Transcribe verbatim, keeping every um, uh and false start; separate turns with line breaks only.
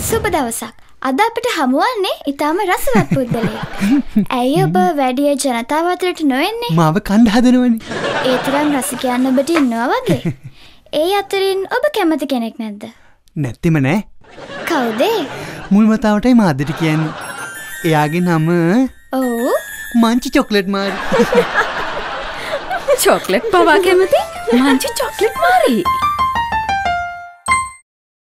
සුබ දවසක්. අද අපිට හමුවන්නේ ඊටාම රසවත් පුද්ගලයෙක්. ඇයි ඔබ වැඩි ජනතාව අතරට නොෙන්නේ?
මාව කණ්ඩ හදනවනේ.
ඒ තරම් රසිකයන් ඔබට ඉන්නවා වගේ. ඒ අතරින් ඔබ කැමති කෙනෙක් නැද්ද?
නැත්තිම නෑ.
කවුද?
මුල් වතාවටයි මාදට කියන්නේ. එයාගේ නම
ඔව්
මංචි චොක්ලට් මාරි.
චොක්ලට් පවා කැමති? Munchee chocolate Marie.